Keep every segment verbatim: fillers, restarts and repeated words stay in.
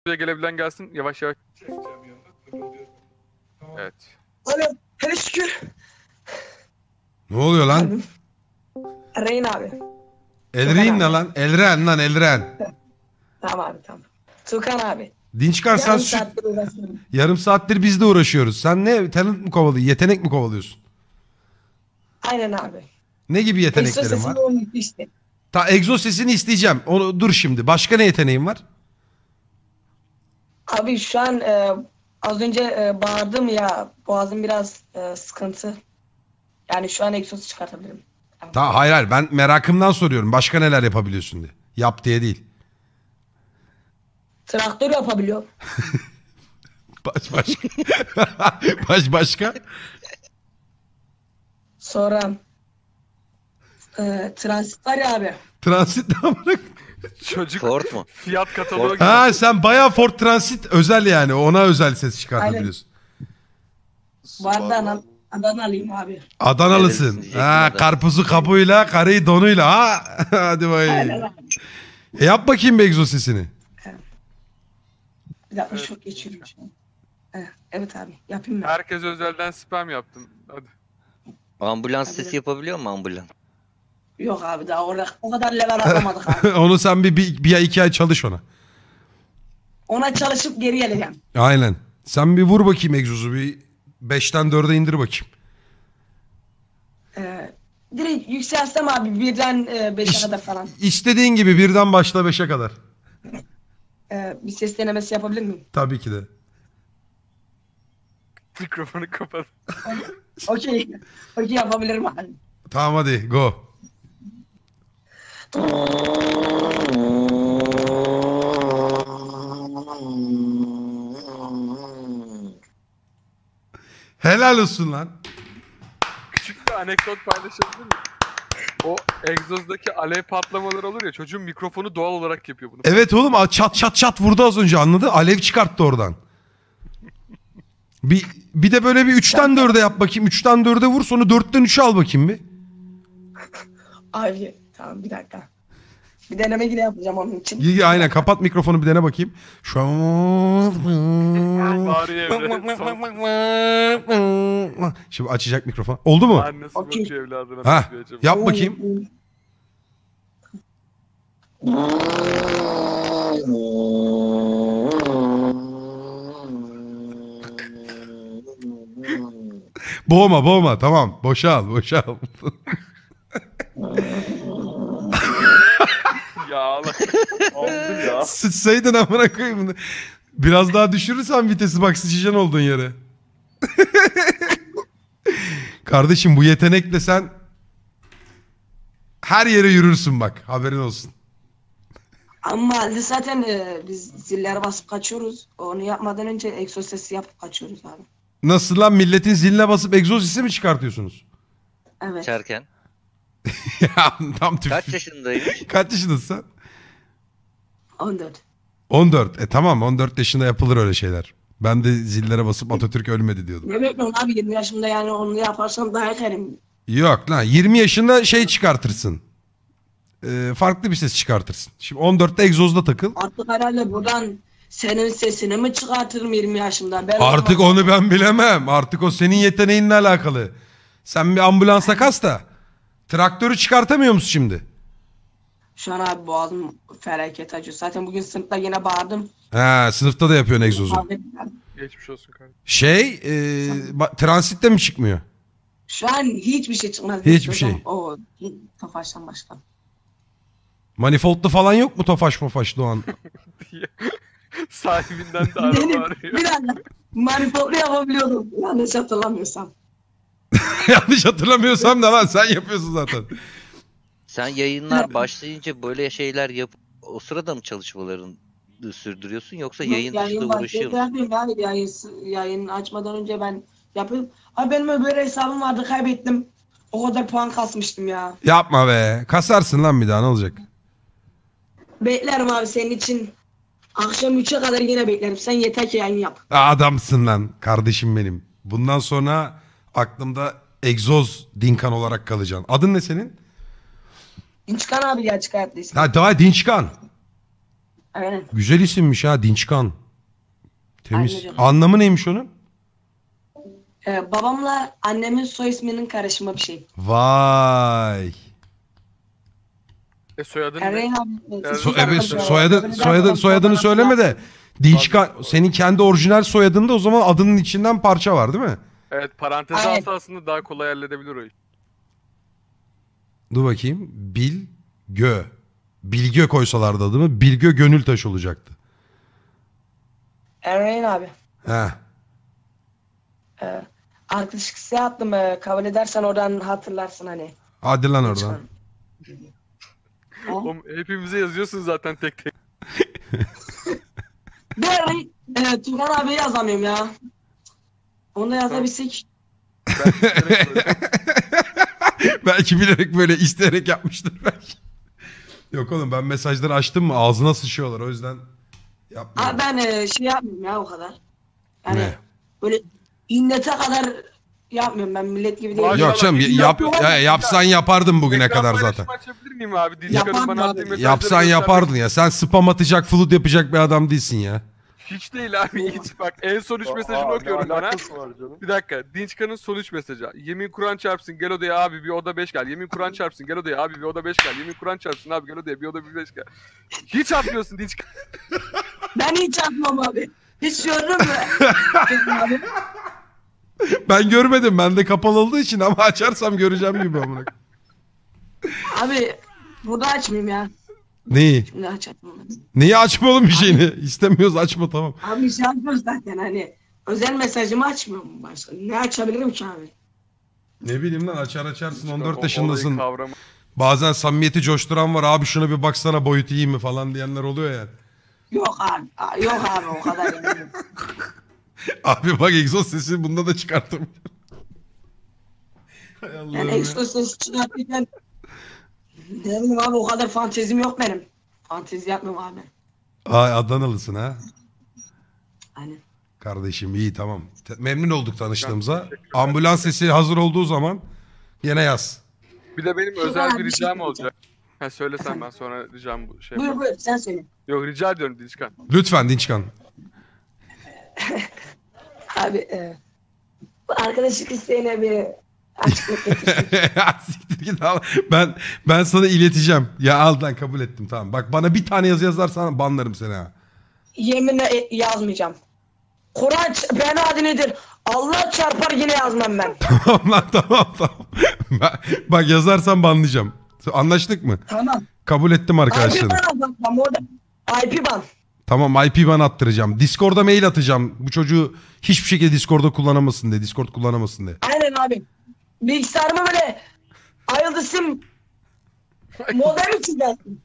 Buraya gelebilen gelsin yavaş yavaş. Evet. Alo, hele şükür. Ne oluyor lan? Reyn abi. Elren ne lan? Elren lan Elren. Tamam abi tamam. Tukan abi. Dinçkar sen Yarım şu... saattir uğraşıyorum. Yarım saattir biz de uğraşıyoruz. Sen ne talent mi kovalıyorsun? Yetenek mi kovalıyorsun? Aynen abi. Ne gibi yeteneklerin Egzoz var? sesini olmuş işte. Ta egzoz sesini isteyeceğim. Onu dur şimdi. Başka ne yeteneğin var? Abi şu an e, az önce e, bağırdım ya, boğazım biraz e, sıkıntı. Yani şu an egzozu çıkartabilirim. Ta hayır hayır ben merakımdan soruyorum. Başka neler yapabiliyorsun diye. Yap diye değil. Traktör yapabiliyorum. Baş başka. Baş başka. Sonra e, transit var ya abi. Transit ne bırak? Çocuk Ford mu? fiyat kataloğu gibi. Ha sen bayağı Ford Transit özel yani. Ona özel ses çıkartabiliyorsun. Vardı anam. Adanalıyım abi. Adanalısın. Neredesin Ha diyecektim karpuzu kabuğuyla, karıyı donuyla. Ha hadi Aynen bakayım. abi. E yap bakayım bir egzoz sesini. Bir dakika çok geçiyorum şu an. Eh, Evet abi yapayım mı? Herkes özelden spam yaptım. Hadi. Ambulans sesi yapabiliyor mu ambulans? Yok abi daha orada o kadar level atlamadık abi. Onu sen bir, bir, bir ay iki ay çalış ona. Ona çalışıp geri geleceğim. Aynen. Sen bir vur bakayım egzozu bir beşten dörde indir bakayım. Ee, direkt yükselsem abi birden e, beşe İşte- kadar falan. İstediğin gibi birden başla beşe kadar. Ee, bir ses denemesi yapabilir miyim? Tabii ki de. Mikrofonu kapat. Okey. Okey yapabilirim abi. Tamam hadi go. Helal olsun lan. Küçük bir anekdot paylaşabilir miyim? O egzozdaki alev patlamaları olur ya, çocuğun mikrofonu doğal olarak yapıyor bunu. Evet oğlum a- çat çat çat vurdu az önce anladı. Alev çıkarttı oradan. Bir, bir de böyle bir üçten dörde yap bakayım. Üçten dörde vur sonra dörtten üçe al bakayım bir. Abi tamam bir dakika. Bir deneme yine yapacağım onun için. İyi, iyi, aynen kapat mikrofonu bir dene bakayım. Şu an... Bağırıyor evde. Şimdi açacak mikrofon. Oldu mu? Annesi Okey. bakıyor evladına. Ha, bakıyor acaba. yap bakayım. Boğma boğma tamam. Boşal boşal. Ya Allah. Oldu ya. Sıçsaydın amına koyayım bunu. Biraz daha düşürürsen vitesi bak sıçacaksın olduğun yere. Kardeşim bu yetenekle sen her yere yürürsün bak haberin olsun. Ama zaten e, biz zillere basıp kaçıyoruz. Onu yapmadan önce egzoz sesi yapıp kaçıyoruz abi. Nasıl lan milletin ziline basıp egzoz sesi mi çıkartıyorsunuz? Evet. Çerken. Ya tam tüf. Kaç yaşındaymış? Kaç yaşındasın sen? on dört. on dört. E tamam on dört yaşında yapılır öyle şeyler. Ben de zillere basıp Atatürk ölmedi diyordum. Ne bekliyorsun abi yirmi yaşımda yani onu yaparsam daha yeterim. Yok lan yirmi yaşında şey çıkartırsın. Ee, farklı bir ses çıkartırsın. Şimdi on dörtte egzozda takıl. Artık herhalde buradan senin sesini mi çıkartırım yirmi yaşımda? Ben Artık olmam. onu ben bilemem. Artık o senin yeteneğinle alakalı. Sen bir ambulansa kas da. Traktörü çıkartamıyor musun şimdi? Şu an abi boğazım felaket acıyor. Zaten bugün sınıfta yine bağırdım. Ha, sınıfta da yapıyorsun egzozu. Abi, Geçmiş olsun kardeşim. Şey, e, ba- transitte mi çıkmıyor? Şu an hiçbir şey çıkmaz. Hiçbir Hocam, şey. O Tofaş'tan başka. Manifoldlu falan yok mu Tofaş Mofaş Doğan? Sahibinden de araba Benim arıyor. bir dakika. Manifoldlu yapabiliyordum. Yanlış hatırlamıyorsam. Yanlış hatırlamıyorsam da lan sen yapıyorsun zaten. Sen yayınlar başlayınca böyle şeyler yap o sırada mı çalışmalarını sürdürüyorsun yoksa yayın dışında uğraşıyor musun? Yapayım abi yayın, yayın açmadan önce ben yapayım. Abi benim öbür hesabım vardı kaybettim. O kadar puan kasmıştım ya. Yapma be. Kasarsın lan bir daha ne olacak? Beklerim abi senin için. Akşam üçe kadar yine beklerim. Sen yeter ki yayın yap. Adamsın lan kardeşim benim. Bundan sonra aklımda egzoz Dinkan olarak kalacaksın. Adın ne senin? Çıkan abi ya çıkarttıysa. Ha daha Dinçkan. Aynen. Güzel isimmiş ha, Dinçkan. Temiz. Aynen öyle. Anlamı neymiş onun? Ee, babamla annemin soy isminin karışımı bir şey. Vay. E soyadın ne? Erreğin abi. Evet. So Evet, evet, evet. soyadı, soyadı, soyadını söyleme de. Dinçkan, senin kendi orijinal soyadında o zaman adının içinden parça var değil mi? Evet, parantez Aynen. alsa aslında daha kolay halledebilir o iş. Dur bakayım. Bilgö. Bilgö koysalardı adımı, Bilgö Gönültaş olacaktı. Erreğin abi. He. Ee, arkadaşlık isteği attım. Ee, kabul edersen oradan hatırlarsın hani. Hadi lan oradan. Ha? Oğlum, hepimize yazıyorsun zaten tek tek. Bir ara e, Tugan abi yazamıyorum ya. Onu da yazabilsek. Ben direkt böyle- Belki bilerek böyle isteyerek yapmıştır belki. Yok oğlum, ben mesajları açtım mı ağzına sıçıyorlar, o yüzden yapmıyorum. Abi ben e, şey yapmıyorum ya o kadar. Yani Ne? böyle innete kadar yapmıyorum ben, millet gibi Maşallah. değilim. Yok canım, y- yap, ya, yapsan yapardın bugüne Ekran kadar paylaşımı zaten. açabilir miyim abi? Dinçkan'ın Yapardım bana abi. attığı mesajları Yapsan göstermek- yapardın ya. Sen spam atacak, flood yapacak bir adam değilsin ya. Hiç değil abi, hiç. Bak, en son üç mesajını okuyorum bana. Bir dakika. Dinçkan'ın son üç mesajı. Yemin Kur'an çarpsın gel odaya abi bir oda beş gel. Yemin Kur'an çarpsın gel odaya abi bir oda beş gel. Yemin Kur'an çarpsın abi gel odaya bir oda bir beş gel. Hiç atmıyorsun Dinçkan. Ben hiç yapmam abi. Hiç gördün mü? abi. Ben görmedim. Bende kapalı olduğu için, ama açarsam göreceğim gibi amına. Abi burada açmayayım ya. Neyi? Şimdi açamam. Neyi açma oğlum bir şeyini? İstemiyoruz, açma tamam. Abi bir şey yapmıyoruz zaten hani. Özel mesajımı açmıyorum başka. Ne açabilirim ki abi? Ne bileyim lan, açar açarsın, on O- dört olayı yaşındasın. kavramı- Bazen samimiyeti coşturan var, abi şuna bir baksana boyutu iyi mi falan diyenler oluyor yani. Yok abi. Aa, yok abi o kadar değil. Abi bak, egzoz sesi bunda da çıkarttım. Hay Allah'ım Yani ya. ekstra ses çıkartırken ne bileyim abi, o kadar fantezim yok benim. Fantezi yapmıyorum abi. Ay, Adanalısın ha. Hani Kardeşim iyi, tamam. Te- Memnun olduk tanıştığımıza. Teşekkür ederim. Ambulans sesi hazır olduğu zaman yine yaz. Bir de benim Çok özel önemli bir bir şey ricam diyeceğim. olacak. Ha, söylesen ben sonra ricam bu şey buyur yapayım. buyur sen söyle. Yok, rica ediyorum Dinçkan. Lütfen Dinçkan. Abi e, bu arkadaşlık isteğine bir açıklık getirsin. Siktir git al. Ben ben sana ileteceğim. Ya al lan, kabul ettim tamam. Bak, bana bir tane yazı yazarsan banlarım seni ha. Yeminle e, yazmayacağım. Kur'an ç- ben adı nedir? Allah çarpar yine yazmam ben. Tamam lan, tamam tamam. Bak, bak yazarsan banlayacağım. Anlaştık mı? Tamam. Kabul ettim I P arkadaşlarım. ban atmam orada. I P ban. Tamam, I P ban attıracağım. Discord'a mail atacağım. Bu çocuğu hiçbir şekilde Discord'da kullanamasın diye. Discord kullanamasın diye. Aynen abi. Bilgisayarımı böyle ayıldı sim modem için gelsin.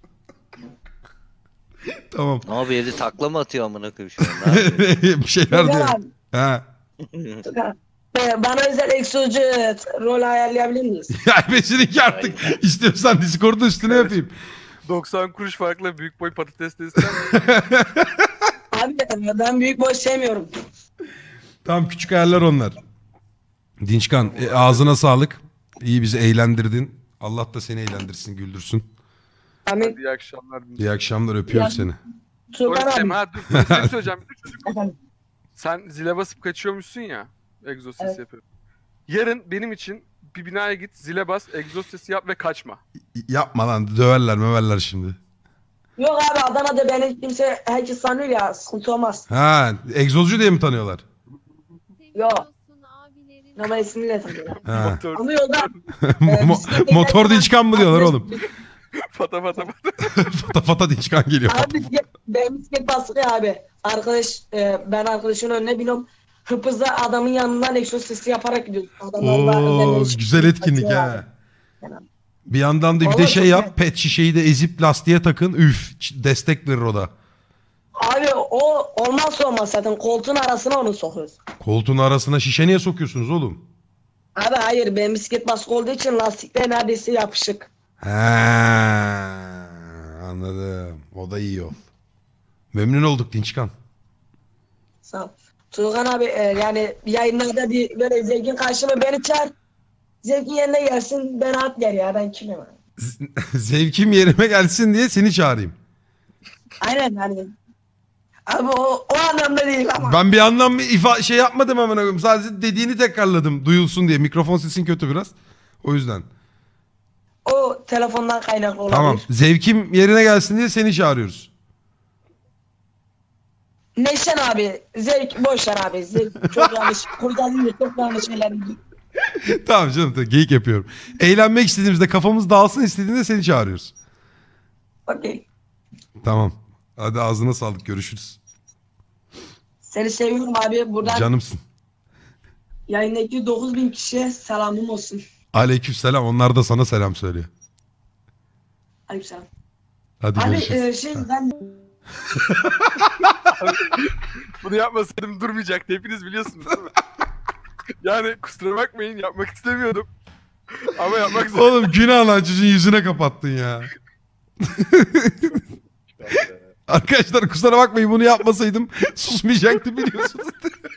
Tamam. Abi evde takla mı atıyor amına koyayım şu an? Ne yapıyor? Bir şeyler Güzel diyor. abi. Ha. Ee, Bana özel egzocu rol ayarlayabilir miyiz? Ya beşinki artık. İstiyorsan Discord'un üstüne yapayım. doksan kuruş farkla büyük boy patates de ister misin? Abi ben büyük boy sevmiyorum. Tamam, küçük ayarlar onlar. Dinçkan, e, ağzına sağlık. İyi, bizi eğlendirdin. Allah da seni eğlendirsin, güldürsün. Amin. Hadi iyi akşamlar. İyi akşamlar, öpüyorum Ya- seni. Tuğkan Polisem abi. ha dur, polis bir şey söyleyeceğim. Bir de çocuk- Efendim. Sen zile basıp kaçıyormuşsun ya. Egzoz sesi Evet. yapıyor. Yarın benim için bir binaya git, zile bas, egzoz sesi yap ve kaçma. Yapma lan, döverler möverler şimdi. Yok abi, Adana'da beni kimse, herkes sanıyor ya, sıkıntı olmaz. Ha, egzozcu diye mi tanıyorlar? Yok. Ama ismiyle tanıyorlar. Ha. Motor, Ama yolda e, Mo- bisikletle motor giderken- Dinçkan mı diyorlar oğlum? fata fata fata. Fata fata Dinçkan geliyor. Abi bisiklet, ben bisiklet bastık ya abi. Arkadaş, e, ben arkadaşın önüne biniyorum. Hıpızla adamın yanından egzoz sesi yaparak gidiyoruz. Adamlar da Oo, önlerine çıkıyor, güzel etkinlik kaçıyorlar. ha. Bir yandan da bir de Vallahi şey çok yap, pet şişeyi de ezip lastiğe takın. Üf, ç- destek verir o da. Abi o olmazsa olmaz zaten, koltuğun arasına onu sokuyoruz. Koltuğun arasına şişe niye sokuyorsunuz oğlum? Abi hayır, ben bisiklet baskı olduğu için lastikler neredeyse yapışık. He, anladım. O da iyi yol. Memnun olduk Dinçkan. Sağ ol. Tuğkan abi e, yani yayınlarda bir böyle zevkin karşıma beni çağır. Zevkin yerine gelsin, ben at der ya, ben kimim abi? Z- Zevkim yerime gelsin diye seni çağırayım. Aynen hani. Abi o, o anlamda değil ama. Ben bir anlam ifa şey yapmadım amına koyayım. Sadece dediğini tekrarladım duyulsun diye. Mikrofon sesin kötü biraz. O yüzden. O telefondan kaynaklı olabilir. Tamam. Zevkim yerine gelsin diye seni çağırıyoruz. Neşen abi. Zevk boş ver abi. Zevk çok yanlış. Kurtarınca çok yanlış şeyler. Tamam canım tamam, geyik yapıyorum. Eğlenmek istediğimizde kafamız dağılsın istediğinde seni çağırıyoruz. Okey. Tamam. Hadi ağzına sağlık görüşürüz. Seni seviyorum abi. Buradan Canımsın. yayındaki dokuz bin kişiye selamım olsun. Aleykümselam. Onlar da sana selam söylüyor. Aleykümselam. Hadi Abi görüşürüz. e, şey ben Bunu yapmasaydım durmayacaktı. Hepiniz biliyorsunuz değil mi? Yani kusura bakmayın yapmak istemiyordum. Ama yapmak zorunda. Oğlum günah lan çocuğun yüzüne kapattın ya. Arkadaşlar kusura bakmayın bunu yapmasaydım susmayacaktı biliyorsunuz.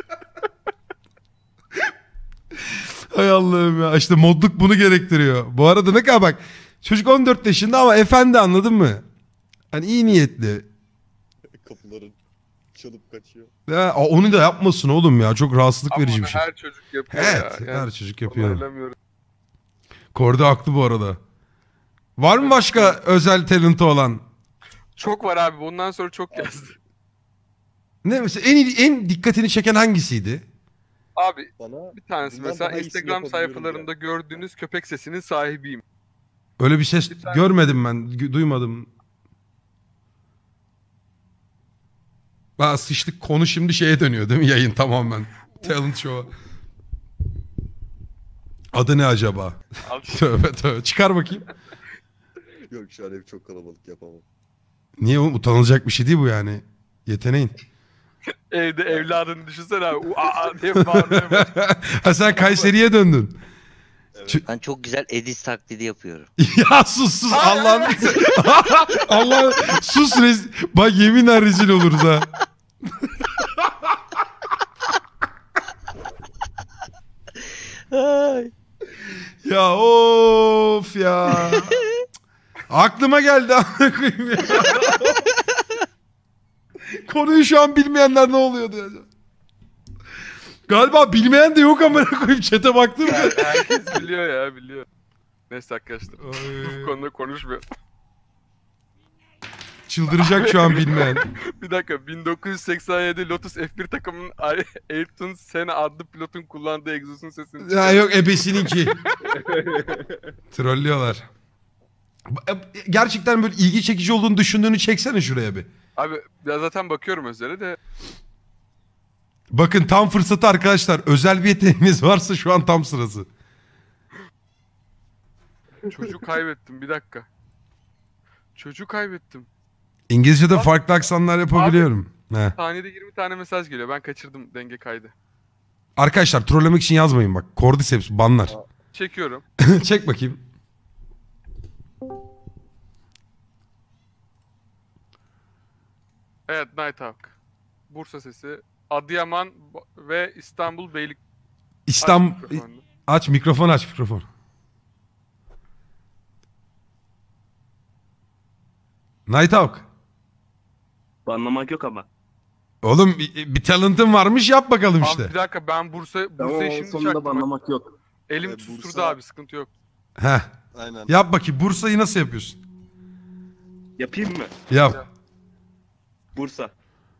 Hay Allah'ım ya işte modluk bunu gerektiriyor. Bu arada ne kadar bak çocuk on dört yaşında ama efendi anladın mı? Hani iyi niyetli. Kapıların çalıp kaçıyor. Ya, onu da yapmasın oğlum ya çok rahatsızlık Ama verici onu bir şey. her çocuk yapıyor Evet ya. her çocuk yapıyor. onaylamıyorum. Korda haklı bu arada. Var mı başka özel talenti olan? Çok var abi. Bundan sonra çok yazdı. Ne mesela en en dikkatini çeken hangisiydi? Abi Bana bir tanesi bundan mesela daha iyisini Instagram yapabiliyorum sayfalarında gördüğünüz köpek sesinin sahibiyim. Öyle bir ses Bir tane- görmedim ben, gö- duymadım. Aa, sıçtık konu şimdi şeye dönüyor değil mi yayın tamamen. Talent show. Adı ne acaba? Al. Tövbe tövbe. Çıkar bakayım. Yok şu an ev çok kalabalık yapamam. Niye oğlum? Utanılacak bir şey değil bu yani. Yeteneğin. Evde evladını düşünsene abi. Aa diye bağırmaya başlıyor. Ha sen Kayseri'ye döndün. Ben çok güzel Edis taklidi yapıyorum. Ya sus sus Allah'ın Allah sus rez... Bak yeminle rezil oluruz ha. Ay. Ya of ya. Aklıma geldi amına koyayım ya. Konuyu şu an bilmeyenler ne oluyor diye. Galiba bilmeyen de yok amına koyayım chat'e baktım mı? Herkes biliyor ya biliyor. Neyse arkadaşlar. Bu konuda konuşmuyor. Çıldıracak şu an bilmeyen. Bir dakika bin dokuz yüz seksen yedi Lotus F bir takımının Ayrton Senna adlı pilotun kullandığı egzosun sesini. Ya yok ebesininki. Trollüyorlar. Gerçekten böyle ilgi çekici olduğunu düşündüğünü çeksene şuraya bir. Abi ya zaten bakıyorum özele de. Bakın tam fırsatı arkadaşlar. Özel bir yeteneğiniz varsa şu an tam sırası. Çocuğu kaybettim bir dakika. Çocuğu kaybettim. İngilizce'de farklı aksanlar yapabiliyorum. He. Saniyede yirmi tane mesaj geliyor. Ben kaçırdım denge kaydı. Arkadaşlar trollemek için yazmayın bak. Cordyceps banlar. Çekiyorum. Çek bakayım. Evet Nighthawk. Bursa sesi. Adıyaman ve İstanbul Beylik. İstanbul... Aç mikrofonunu. Aç mikrofon aç mikrofon. Nighthawk. Banlamak yok ama. Oğlum bir, bir talentın varmış yap bakalım Abi işte. bir dakika ben Bursa Tamam Bursa'yı şimdi sonunda çaktım. banlamak yok. Elim E, susturdu Bursa- abi sıkıntı yok. Heh. Aynen. Yap bakayım Bursa'yı nasıl yapıyorsun? Yapayım mı? Yap. Bursa.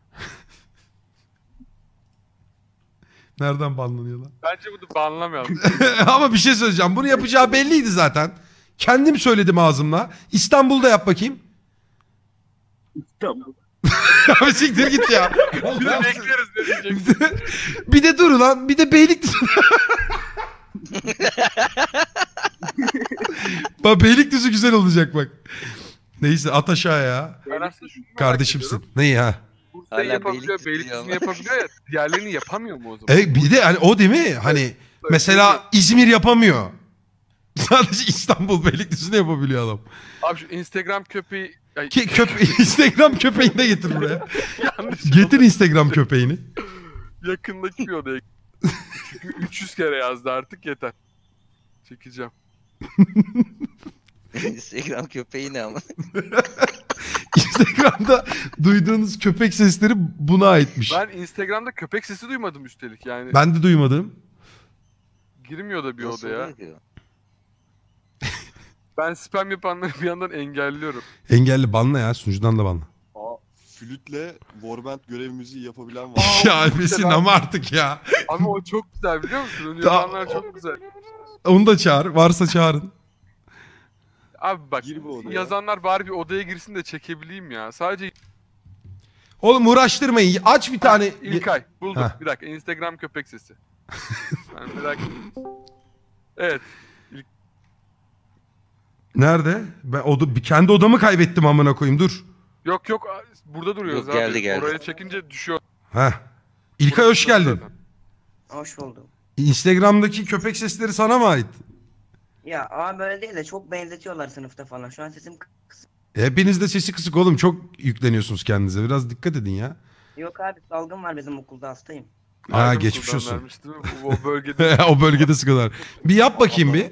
Nereden banlanıyor lan? Bence bunu banlamayalım. Ama bir şey söyleyeceğim. Bunu yapacağı belliydi zaten. Kendim söyledim ağzımla. İstanbul'da yap bakayım. Tamam. Abi siktir git ya. Bir de bekleriz ne diyeceksin. Bir de dur lan. Bir de Beylikdüzü. Bak Beylikdüzü güzel olacak bak. Neyse at aşağı ya. Ben aslında şunu merak Kardeşimsin. ediyorum. Neyi ha? Bursa'yı Hala yapabiliyor, Beylikdüzü Beylikdüzü'nü ama. yapabiliyor ya. Diğerlerini yapamıyor mu o zaman? E bir de hani o değil mi? Hani mesela İzmir yapamıyor. Sadece İstanbul Beylikdüzü'nü yapabiliyor adam. Abi şu Instagram köpeği... Ay, Ki köpe Instagram köpeğini de getir buraya. yanlış Getir Instagram köpeğini. yakındaki bir odaya. Çünkü üç yüz kere yazdı artık yeter. Çekeceğim. Instagram köpeği ne ama. Instagram'da duyduğunuz köpek sesleri buna aitmiş. Ben Instagram'da köpek sesi duymadım üstelik yani. Ben de duymadım. Girmiyor da bir Nasıl odaya. oluyor ki? Ben spam yapanları bir yandan engelliyorum. Engelli banla ya, sunucudan da banla. Aa, flütle Warband görev müziği yapabilen var. Ya Ebesin ama artık ya. Ama o çok güzel biliyor musun? Onu Tamam. yapanlar çok güzel. Onu da çağır. Varsa çağırın. Abi bak Gir bu odaya. yazanlar bari bir odaya girsin de çekebileyim ya. Sadece Oğlum uğraştırmayın. Aç bir tane. İlkay buldum. Heh. Bir dakika Instagram köpek sesi. Ben merak Evet. Nerede? Ben oda, bir kendi odamı kaybettim amına koyayım, dur. Yok yok burada duruyoruz Yok, abi. geldi, geldi. Oraya çekince düşüyor. Heh. İlkay hoş Burası geldin. zaten. Hoş buldum. Instagram'daki köpek sesleri sana mı ait? Ya ama böyle değil de çok benzetiyorlar sınıfta falan. Şu an sesim kısık. Hepiniz de sesi kısık oğlum. Çok yükleniyorsunuz kendinize. Biraz dikkat edin ya. Yok abi salgın var bizim okulda hastayım. Ha, Aydın geçmiş Okul'dan olsun. vermiş değil mi? Bu- O bölgede. O bölgede sıkıyorlar. Bir yap bakayım bir.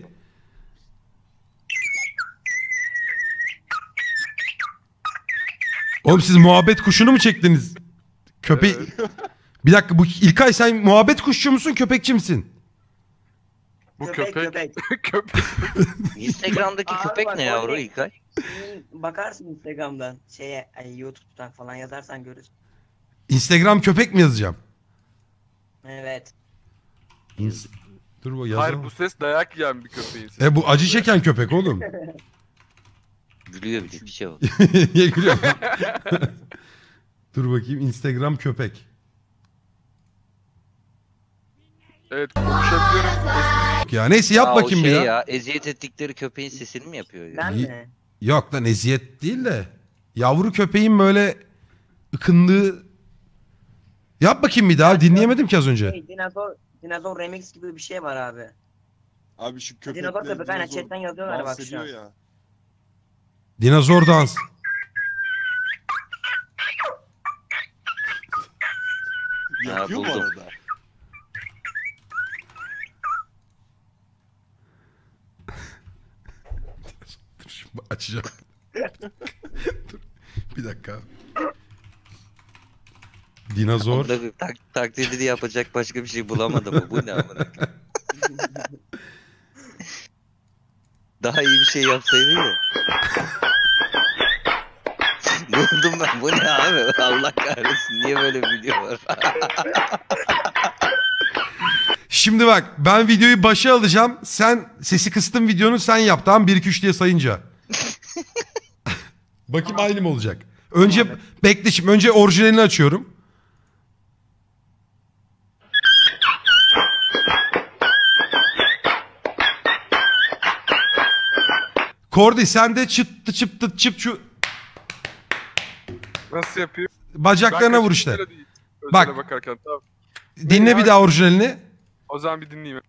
Oğlum siz muhabbet kuşunu mu çektiniz? Köpeği... Bir dakika, bu İlkay sen muhabbet kuşçu musun, köpekçi misin? Bu Köpek, köpek. köpek. Köpek. Instagram'daki Abi köpek bak, ne yavru oraya- İlkay? Bakarsın Instagram'dan şeye ay, YouTube'dan falan yazarsan görürsün. Instagram köpek mi yazacağım? Evet. İns- Dur bu Hayır yazalım. bu ses dayak yiyen bir köpeğin sesi. E bu acı çeken köpek oğlum. Gülüyor bir de bir şey var. Niye gülüyorsun? Dur bakayım, Instagram köpek. Evet konuşabiliyorum. Ya neyse yap Aa, bakayım o bir şey ya. ya. Eziyet ettikleri köpeğin sesini mi yapıyor ya? Ben İyi. mi? Yok lan, eziyet değil de. Yavru köpeğin böyle ıkındığı... Yap bakayım bir daha, dinleyemedim ki az önce. Şey, dinozor, dinozor remix gibi bir şey var abi. Abi şu köpekle Dinozor köpek aynen dinozor chatten yazıyorlar dans bak şu ediyor an. ya. Dinozor dans. Yapıyor mu buldum. arada? Dur şimdi açacağım. Dur, bir dakika. Dinozor. Onda tak, taklidini yapacak başka bir şey bulamadım. Bu ne amına koyayım? Daha iyi bir şey yapsaydı ya. Buldum ben. Bu ne abi? Allah kahretsin. Niye böyle bir video var? Şimdi bak, ben videoyu başa alacağım. Sen sesi kıstım videonun, sen yap tamam, bir iki üç diye sayınca. Bakayım aynı mı olacak? Önce bekle şimdi. Önce orijinalini açıyorum. Kordi sen de çıttı çıptı çıp şu Nasıl yapıyor? bacaklarına vur işte. Bak. Bak. Bakarken, tamam. Dinle bir daha orijinalini. O zaman bir dinleyeyim.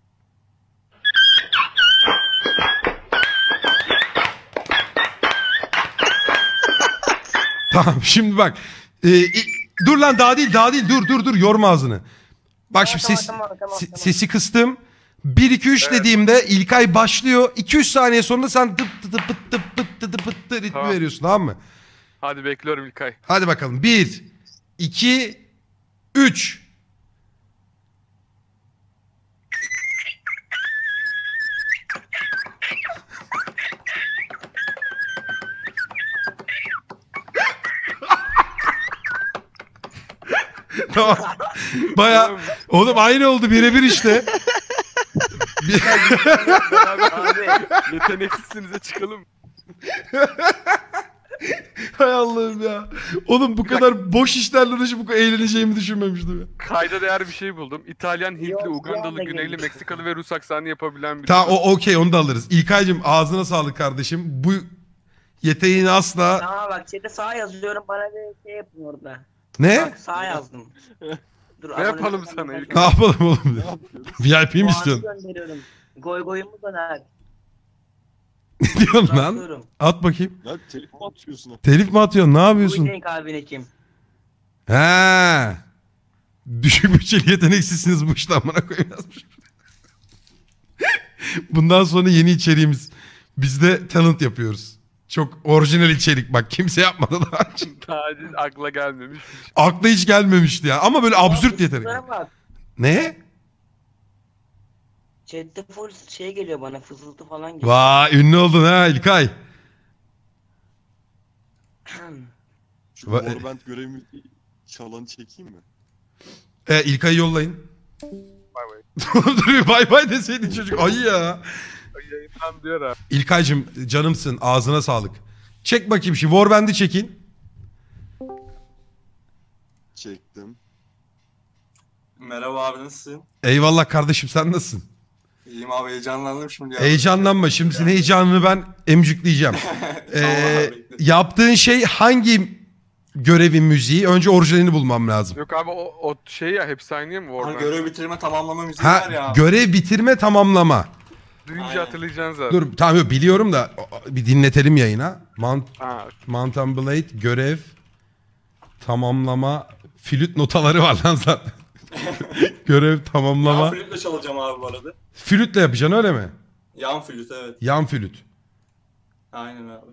Tamam şimdi bak. Ee, i- dur lan, daha değil daha değil, dur dur dur, yorma ağzını. Bak şimdi Tamam, ses, tamam, tamam, se- tamam. sesi kıstım. bir iki üç Evet. dediğimde İlkay başlıyor. iki üç saniye sonra sen tıp tıp tıp tıp tıp tıp tıp tıp ritmi Tamam. veriyorsun, tamam mı? Hadi bekliyorum İlkay. Hadi bakalım. bir iki üç. Tamam. Baya oğlum aynı oldu, birebir işte. Bir- Abi Yeteneksizsinize çıkalım. Hay Allah'ım ya. Oğlum bu kadar boş işlerle uğraşıp bu kadar eğleneceğimi düşünmemiştim ya. Kayda değer bir şey buldum. İtalyan, Hintli, Yok, Ugandalı, yok, Güneyli, yok. Meksikalı ve Rus aksanı yapabilen bir Tamam o okey, onu da alırız. İlkay'cığım ağzına sağlık kardeşim. Bu yeteneğini asla... tamam bak chat'e sağ yazıyorum bana bir şey yapın orada. Ne? Bak sağ yazdım. Dur, Ne yapalım abonelik sana yapalım. Ne yapalım oğlum? V I P mi Puanı istiyorsun? gönderiyorum. Goy goyumu döner. Ne diyorsun lan? Atıyorum. At bakayım. Lan telif mi atıyorsun? Telif mi atıyorsun? Ne Bu yapıyorsun? yetenek abine kim? He. Düşük bütçeli yeteneksizsiniz bu işte, amına koyayım yazmış. Bundan sonra yeni içeriğimiz. Biz de talent yapıyoruz. Çok orijinal içerik bak kimse yapmadı daha önce. Taciz akla gelmemiş. Akla hiç gelmemişti ya ama böyle absürt yetenek. Fısıltılara bak. Ne? Chat'te full şey geliyor bana, fısıltı falan geliyor. Vay ünlü oldun ha İlkay. Şu Va- Warband görev müziği çalanı çekeyim mi? E, İlkay'ı yollayın. Bay bay. Dur bir bay bay deseydin çocuk ayı ya. Yayından diyor ha. İlkay'cığım canımsın ağzına sağlık. Çek bakayım şu Warband'i çekin. Çektim. Merhaba abi, nasılsın? Eyvallah kardeşim sen nasılsın? İyiyim abi, heyecanlandım şimdi. ya. Heyecanlanma şimdi senin heyecanını ben emcükleyeceğim. ee, abi, bekle. yaptığın şey hangi görevin müziği? Önce orijinalini bulmam lazım. Yok abi o, o şey ya hepsi aynı ya mı Hani Warband? görev bitirme tamamlama müziği var ya Ha abi. görev bitirme tamamlama. Duyunca Aynen. hatırlayacaksın zaten. Dur tamam yok biliyorum da o- bir dinletelim yayına. Mount, Ha, Mountain Blade görev tamamlama flüt notaları var lan zaten. Görev tamamlama. Yan flütle çalacağım abi bu arada. Flütle yapacaksın öyle mi? Yan flüt, evet. Yan flüt. Aynen abi.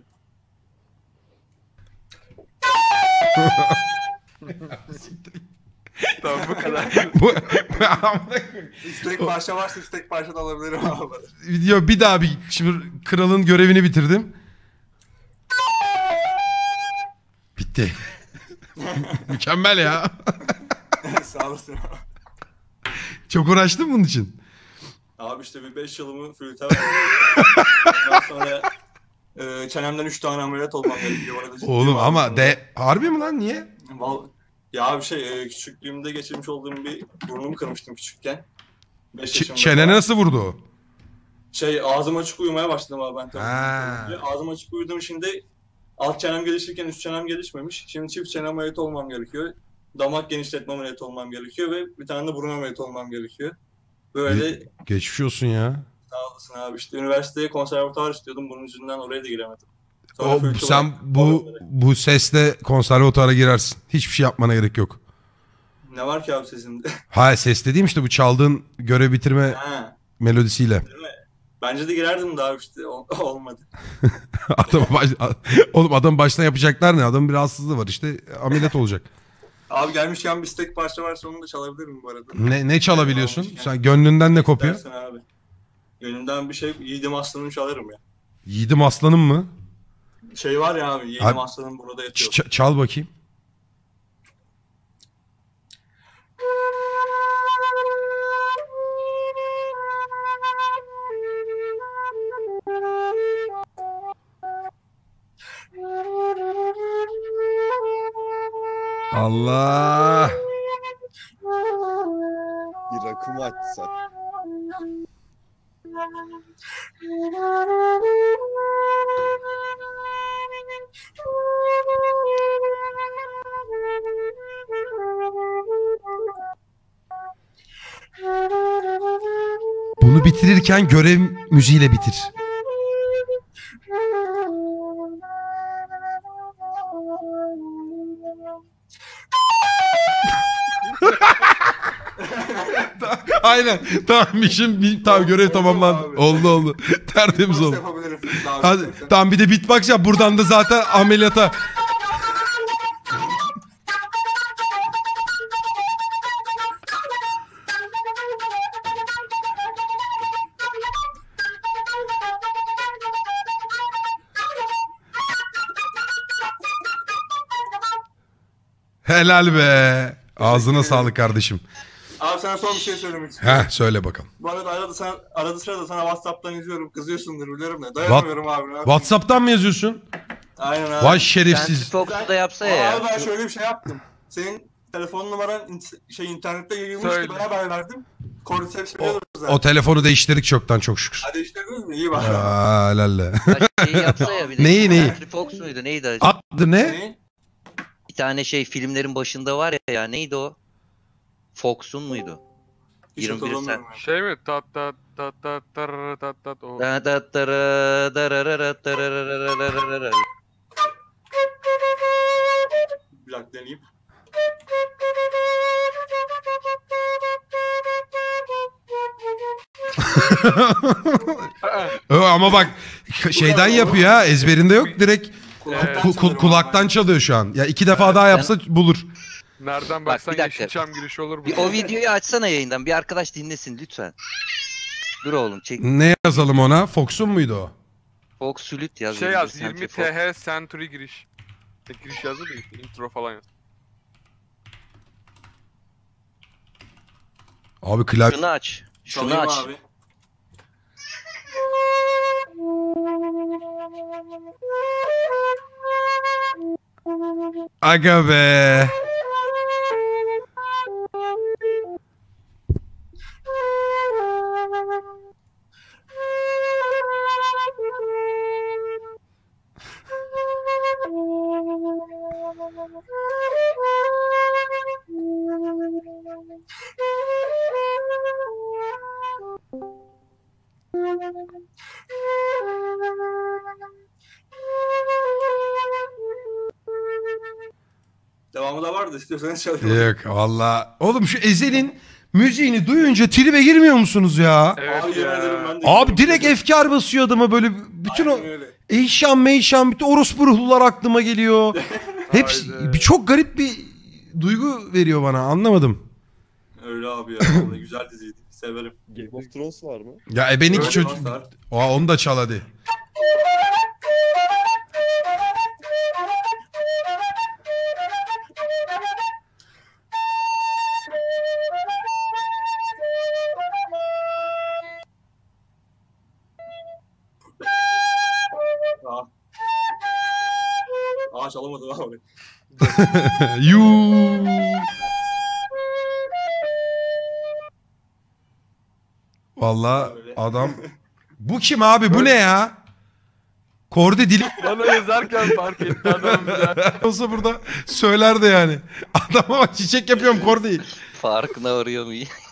tamam bu kadar. Bu İstek parça varsa istek parça da alabilirim abi. video bir daha bir şimdi kralın görevini bitirdim. Bitti. Mükemmel ya. Sağ olasın abi. Çok uğraştın bunun için. Abi işte bir beş yılımı flüte verdim. Ondan sonra e, çenemden üç tane ameliyat olmam gerekiyor. Bu arada ciddiyim Oğlum abi. ama de harbi mi lan niye? Val- Ya bir şey e, küçüklüğümde geçirmiş olduğum bir burnumu kırmıştım küçükken. beş Ç- yaşımda çenene falan. nasıl vurdu o? Şey ağzım açık uyumaya başladım abi ben tabii. Ha. Ağzım açık uyudum, şimdi alt çenem gelişirken üst çenem gelişmemiş. Şimdi çift çene ameliyatı olmam gerekiyor. Damak genişletme ameliyatı olmam gerekiyor ve bir tane de burun ameliyatı olmam gerekiyor. Böyle Geçmiş olsun ya. sağ olasın abi, işte üniversiteye konservatuvar istiyordum, bunun yüzünden oraya da giremedim. Sonra O, flütü sen bıraktım. bu bu sesle konservatuvara girersin. Hiçbir şey yapmana gerek yok. Ne var ki abi sesimde? Ha ses dediğim işte bu çaldığın görev bitirme Ha, melodisiyle. bence de girerdim daha işte ol- olmadı. Adam baş... Oğlum adam baştan yapacaklar ne? Adamın bir rahatsızlığı var işte ameliyat olacak. Abi gelmişken bir istek parça varsa onu da çalabilirim bu arada. Ne ne çalabiliyorsun? Almışken. Sen gönlünden ne kopuyor? İstersen abi. Gönlümden bir şey, Yiğidim Aslan'ım çalarım ya. Yiğidim aslanım mı? Şey var ya abi, Yiğidim Abi- Aslan'ım burada Ç- yatıyor. ç- çal bakayım. Allah. Bir rakımı açsak. Bunu bitirirken görev müziğiyle bitir. Aynen. Tamam işim bir tamam görev tamamlandı. abi. Oldu oldu. Tertemiz Nasıl oldu. yapabilirim? Daha Hadi istersen. tamam bir de beatbox yap. Buradan da zaten ameliyata. Helal be. Ağzına sağlık kardeşim. Abi sana son bir şey söylemek istiyorum. Heh söyle bakalım. Bu arada arada, sana, arada sırada sana WhatsApp'tan izliyorum. Kızıyorsundur biliyorum da. Dayanamıyorum abi. ne yapayım? WhatsApp'tan mı yazıyorsun? Aynen abi. Vay Sen şerefsiz. Fox'u da yapsa ya. Abi ben şöyle bir şey yaptım. Senin telefon numaran int- şey internette yayılmıştı. Söyle. Ben haber verdim. Cordyceps biliyoruz zaten. O telefonu değiştirdik çoktan çok şükür. Hadi işlediniz mi? İyi bak. Aa, helalle. Ya şeyi yapsa ya bir de. Neyi, neyi? Henry Fox muydu neydi acaba? Adı ne? Ne? Bir tane şey filmlerin başında var ya, ya neydi o? Fox'un muydu? Hiç yirmi bir sen. hatırlamıyorum ben. Şey mi? Tat tat tat tat tar tat tat o. Da da dara dararara dararararararara. Bir dakika deneyeyim. Aa, Ö, ama bak şeyden yapıyor ha, ezberinde yok, direkt Kulaktan ku- ku- çalıyorum kulaktan abi. çalıyor şu an. Ya iki defa daha yapsa bulur. Nereden Bak, baksan bir dakika. Yeşilçam girişi olur bu. Bir o videoyu açsana yayından. Bir arkadaş dinlesin lütfen. Dur oğlum çek. Ne yazalım ona? Fox'un muydu o? Fox Sülüt yaz. Şey yayında, yaz Century yirmi Fox. T H Century giriş. E, giriş yazdı da işte, intro falan yaz. Abi klavye... Şunu aç. Şunu Çalayım aç. abi. Aga be. Devamı da vardı, istiyorsanız çalıyorum. Yok valla. Oğlum şu Ezel'in müziğini duyunca tribe girmiyor musunuz ya? Evet Abi yemin ederim ya. ben de Abi gidiyorum. direkt efkar basıyor adama böyle, bütün o Aynen öyle. Eyşan Meyşan, bütün orospu ruhlular aklıma geliyor. Hepsi Haydi. bir çok garip bir duygu veriyor bana, anlamadım. Öyle abi ya. Vallahi güzel diziydi. Severim. Game of Thrones var mı? Ya ebeninki Öyle çocuk... dostlar. Aa, onu da çal hadi. Aa. Aa çalamadım abi. Yuu. Valla adam... Bu kim abi, bu ne ya? Korde dili Bana yazarken fark etti adam ya. olsa burada söylerdi yani. Adama bak, çiçek yapıyorum Korde'yi. Farkına varıyor mu?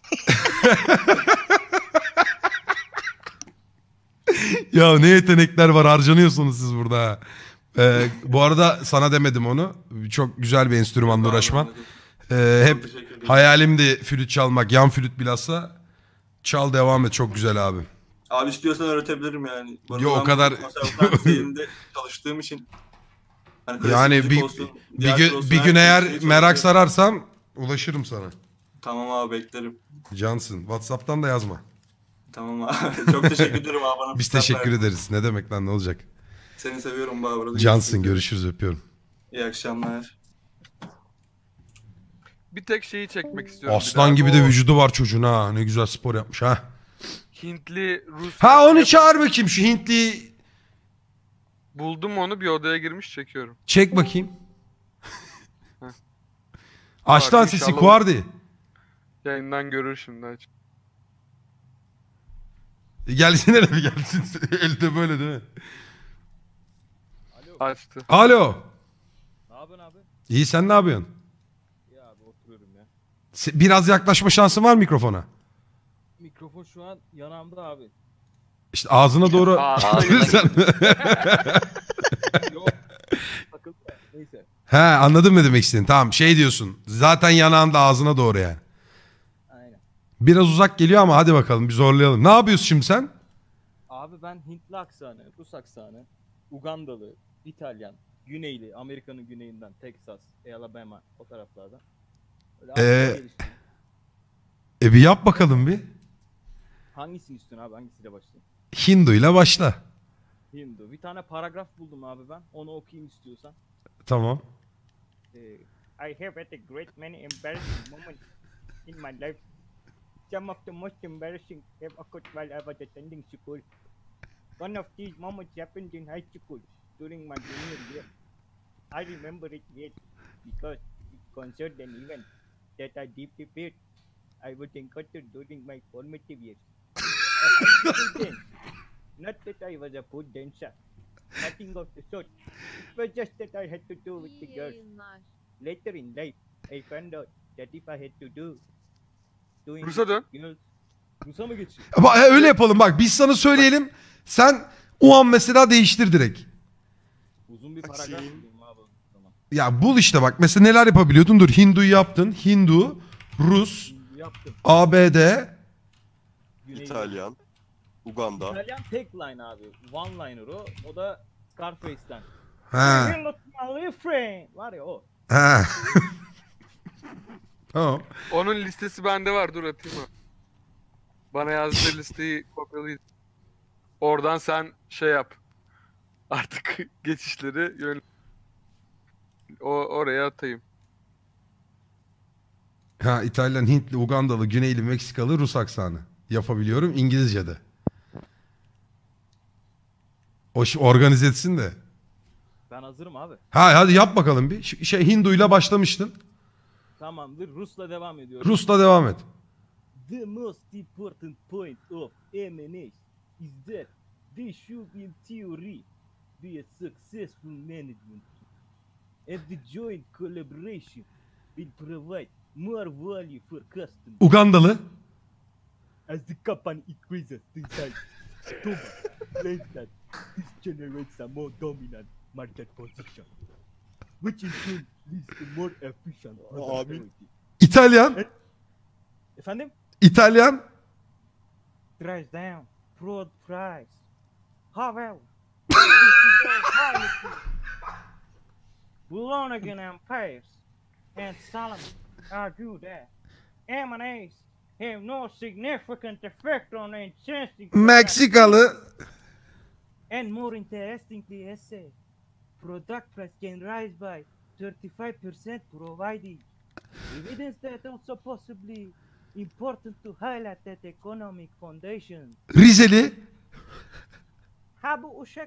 Ya ne yetenekler var, harcanıyorsunuz siz burada ha. Ee, bu arada sana demedim onu. Çok güzel bir enstrümanla uğraşman. Ee, hep Teşekkür ederim. hayalimdi flüt çalmak. Yan flüt bilhassa. Çal, devam et, çok güzel abi. Abi istiyorsan öğretebilirim yani. Bu arada Yo, o ben kadar- konservatuar düzeyinde çalıştığım için. Hani klasik Yani müzik bir, olsun, bir tiyatro gün, olsun, bir her gün türlü eğer şeyi merak çalışıyorum. sararsam ulaşırım sana. Tamam abi beklerim. Cansın. WhatsApp'tan da yazma. Tamam abi. Çok teşekkür ederim abi. Bana Biz fırsat teşekkür verdin. ederiz. Ne demek lan, ne olacak? Seni seviyorum abi. Burada Cansın, görüşürüz. görüşürüz, öpüyorum. İyi akşamlar. Bir tek şeyi çekmek istiyorum. bir Aslan daha. gibi O de vücudu var çocuğun ha. Ne güzel spor yapmış ha. Hintli Rus. Ha, onu çağır bakayım, şu Hintli. Buldum onu, bir odaya girmiş, çekiyorum. Çek bakayım. Heh. Aç lan Abi, sesi inşallah- Kuardi. Yayından görür şimdi, aç. Gelsin hele bir gelsin. Elde böyle değil mi? Açtı. Alo. Ne yapıyorsun abi? İyi, sen ne yapıyorsun? Ya abi oturuyorum ya. Se- Biraz yaklaşma şansın var mikrofona. Mikrofon şu an yanağımda abi. İşte ağzına doğru Ağzına getirirsen. Yok. Takıldı da. Neyse. He, anladım ne demek istediğin. Tamam, şey diyorsun. Zaten yanağında, ağzına doğru yani. Aynen. Biraz uzak geliyor ama hadi bakalım, bir zorlayalım. Ne yapıyorsun şimdi sen? Abi ben Hintli aksanı, Rus aksanı, Ugandalı, İtalyan, Güneyli, Amerika'nın güneyinden, Texas, Alabama o taraflardan. Öyle Ee, aksan geliştirdim. E bir yap bakalım bir. Hangisini istiyorsun abi? Hangisiyle başlayayım? Hindu'yla başla. Hindu. Bir tane paragraf buldum abi ben. Onu okuyayım istiyorsan. Tamam. Ee, I have had a great many embarrassing moments in my life. Some of the most embarrassing have occurred while I was attending school. One of these moments happened in high school during my junior year. I remember it yet because it concerned an event that I deeply feared I would encounter during my formative years. A high school dance. Not that I was a poor dancer. Nothing of the sort. It was just that I had to do with the girls. Later in life, I found out that if I had to do doing Rus'a dön. girls, Rus'a mı geçeyim? Ama he, öyle yapalım bak, biz sana söyleyelim. Sen o an mesela değiştir direkt. Uzun bir paragraf bulayım abi o zaman. Ya bul işte bak, mesela neler yapabiliyordun? Dur, Hindu'yu yaptın. Hindu, Rus, Şimdi yaptım. A B D, Güney İtalyan. Uganda. İtalyan tagline abi. One liner o. O da Scarface'ten. Ha. "Hey, look my friend." Var ya o. Ha. Tamam. Onun listesi bende var, dur atayım mı? Bana yazdığı listeyi kopyalayın. Oradan sen şey yap. Artık geçişleri yön... O, oraya atayım. Ha, İtalyan, Hintli, Ugandalı, Güneyli, Meksikalı, Rus aksanı. Yapabiliyorum İngilizce'de. O şi- organize etsin de. Ben hazırım abi. Ha hadi yap bakalım bir. Ş- Şey Hindu'yla başlamıştın. Tamamdır. Rus'la devam ediyorum. Rus'la devam et. The most important point of M and A is that they should in theory be a successful management and the joint collaboration will provide more value for customers Ugandalı. as the company increases the size. Thomas claims that this generates a more dominant market position, which in turn leads to more efficient Abi. productivity. İtalyan. Efendim? İtalyan. Drives down fraud price. However, this is all highly Lonergan and Pace and Solomon argue that M and A's have no significant effect on intensity. Meksikalı. And more interestingly, I say, product price can rise by thirty-five percent provided evidence that also possibly important to highlight that economic foundation. Rizeli. Ha bu uşak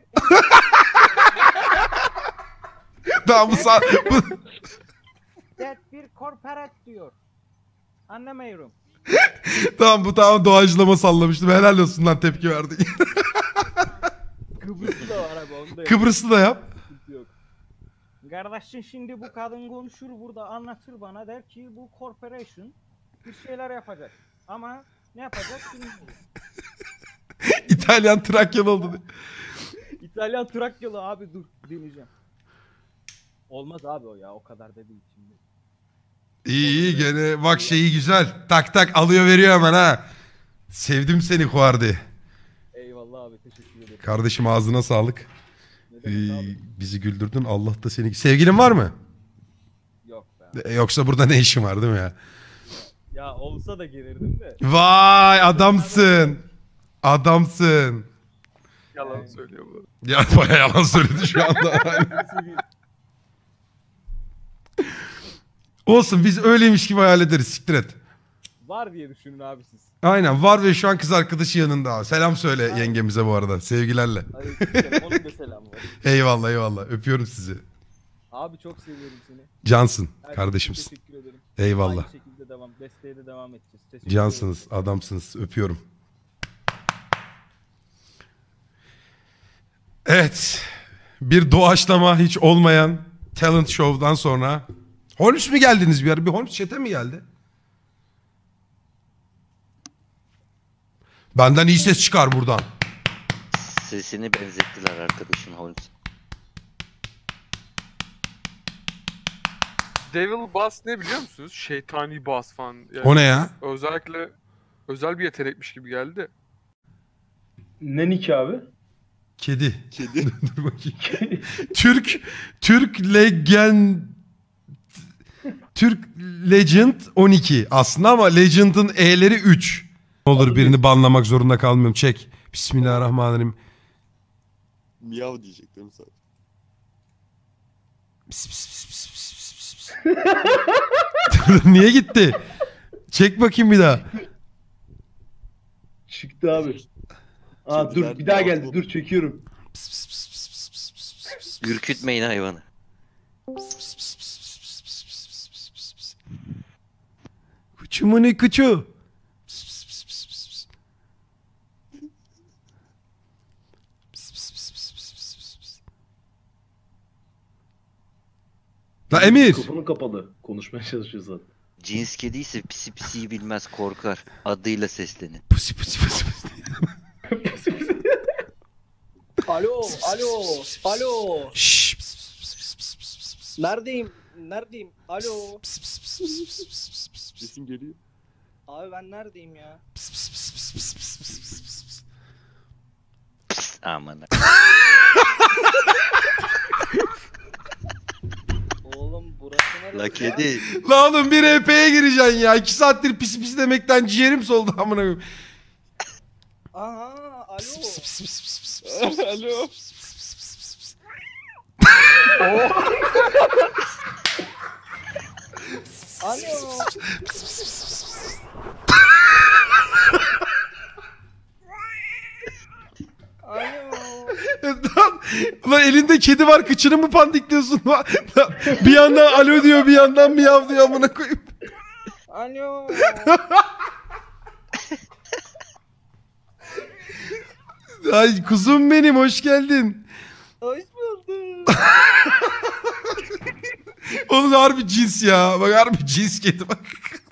Daha bu, sa- bu that bir korporat diyor. Anlamıyorum. tamam bu tamam doğaçlama sallamıştım. Helal olsun lan, tepki verdik. Kıbrıs'ı da var abi onu da yap. Kıbrıs'ı da yap. Sıkıntı yok. Kardeşin şimdi bu kadın konuşur burada anlatır bana, der ki bu corporation bir şeyler yapacak. Ama ne yapacak bilmiyorum. İtalyan Trakyalı oldu. İtalyan Trakyalı abi, dur deneyeceğim. Olmaz abi o ya, o kadar da değil şimdi. İyi iyi gene bak şeyi güzel. Tak tak alıyor veriyor hemen ha. Sevdim seni Huardi. Eyvallah abi, teşekkür ederim. Kardeşim ağzına sağlık. Ne Ee, demek abi? bizi güldürdün. Allah da seni... Sevgilin var mı? Yok be. E, Yoksa burada ne işin var değil mi ya? Ya olsa da gelirdim de. Vay adamsın. Adamsın. Yalan söylüyor bu. Ya bayağı yalan söyledi şu anda. Olsun biz öyleymiş gibi hayal ederiz. Siktir et. Var diye düşünün abi siz. Aynen var ve şu an kız arkadaşı yanında. Selam söyle yengemize bu arada. Sevgilerle. Aleykümselam, onun da selamı var. Eyvallah eyvallah. Öpüyorum sizi. Abi çok seviyorum seni. Cansın Her şey kardeşimsin. için teşekkür ederim. Eyvallah. Aynı şekilde devam. Desteğe de devam edeceğiz. Teşekkür Cansınız, adamsınız. Öpüyorum. Evet. Bir doğaçlama hiç olmayan talent show'dan sonra. Holmes mi geldiniz bir ara? Bir Holmes chat'e mi geldi? Benden iyi ses çıkar buradan. Sesini benzettiler arkadaşın Holmes. Devil Bass ne biliyor musunuz? Şeytani bass falan. Yani O ne ya? özellikle özel bir yetenekmiş gibi geldi. Ne nick abi? Kedi. Kedi. Dur bakayım. Türk Türk Legend Türk Legend on iki aslında ama Legend'ın E'leri üç. Ne olur birini banlamak zorunda kalmıyorum. Çek. Bismillahirrahmanirrahim. Miyav diyecektim sadece. Pis, pis, pis, pis, pis, pis, pis. Niye gitti? Çek bakayım bir daha. Çıktı abi. Aa dur bir daha geldi. Dur çekiyorum. Pis, pis, pis, pis, pis, pis, pis, pis. Ürkütmeyin hayvanı. Kuçumuni kuçu. La Emir. Kafanı kapalı. Konuşmaya çalışıyor zaten. Cins kediyse pisi pisiyi bilmez, korkar. Adıyla seslenin. Pusi pusi pusi pusi. Alo, alo, alo. Şşş. Neredeyim? Neredeyim? Alo. Sesin geliyor. Abi ben neredeyim ya? Aman. Oğlum burası neresi? La kedi. La oğlum bir R P'ye gireceksin ya. İki saattir pis pis demekten ciğerim soldu amına koyayım. Aha alo. Pis pis pis pis pis pis pis. Alo. Alo. Alo. Lan, lan elinde kedi var, kıçını mı pandikliyorsun? Lan, bir yandan alo diyor, bir yandan miyav diyor amına koyayım. Alo. Ay kuzum benim, hoş geldin. Hoş buldum. Oğlum harbi cins ya. Bak harbi cins kedi bak.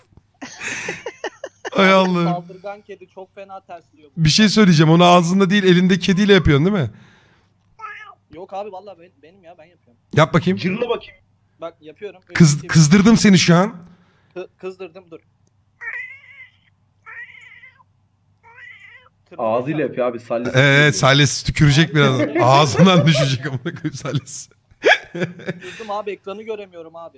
Ay Allah'ım. Saldırgan kedi çok fena tersliyor. Bir şey söyleyeceğim. Onu ağzında değil elinde kediyle yapıyorsun değil mi? Yok abi vallahi ben, benim ya ben yapıyorum. Yap bakayım. Cırla bakayım. Bak yapıyorum. Kız, kızdırdım seni şu an. Kı- kızdırdım dur. Ağzıyla yapıyor abi. Sallesi. Evet Sales tükürecek birazdan. Ağzından düşecek amına koyayım Sales. Kızdım abi ekranı göremiyorum abi.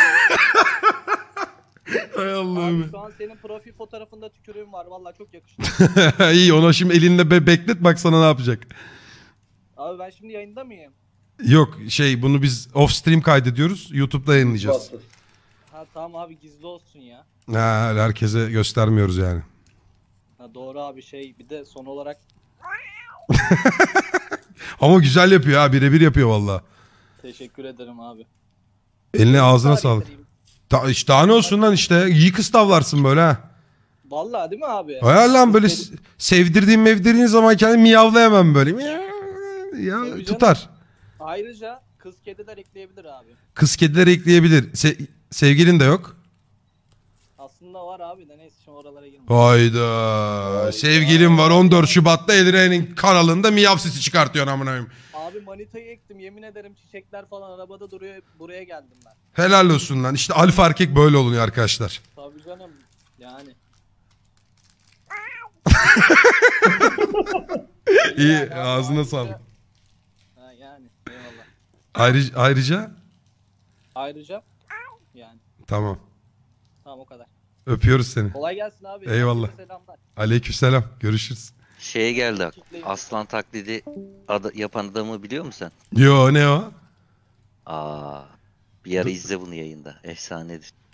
Ay Abi Allah'ım. şu an senin profil fotoğrafında tükürüğüm var. Vallahi çok yakıştı. İyi ona şimdi elinle be beklet bak sana ne yapacak. Abi ben şimdi yayında mıyım? Yok şey bunu biz off stream kaydediyoruz. YouTube'da yayınlayacağız. Ha tamam abi gizli olsun ya. Ha, herkese göstermiyoruz yani. Ha doğru abi şey bir de son olarak Ama güzel yapıyor ha, birebir yapıyor valla. teşekkür ederim abi. Eline ağzına Tarih sağlık. vereyim. Ta, işte daha ne olsun lan işte. İyi kıstavlarsın böyle ha. Vallahi değil mi abi? Hayal lan böyle Kız s- sevdirdiğin mevdirdiğin zaman kendini miyavlayamam böyle. Miyav Tabii Ya canım. tutar. Ayrıca kız kediler ekleyebilir abi. Kız kediler ekleyebilir. Se- sevgilin de yok. Aslında var abi de neyse şimdi oralara girme. Hayda. Sevgilim var on dört Şubat'ta Eliren'in kanalında miyav sesi çıkartıyor amına koyayım. Abi manitayı ektim yemin ederim çiçekler falan arabada duruyor buraya geldim ben. Helal olsun lan. İşte alfa erkek böyle oluyor arkadaşlar. Tabii canım yani. İyi Yani abi, ağzına ayrıca- sağlık. Ha yani eyvallah. Ayrıca, ayrıca Ayrıca yani tamam. tamam o kadar. Öpüyoruz seni. Kolay gelsin abi. Eyvallah. Herkese selamlar. Aleykümselam. Görüşürüz. Şeye geldi ak- aslan taklidi ada- yapan adamı biliyor musun sen? Yo ne o? Aa, bir ara izle bunu yayında. Efsanedir.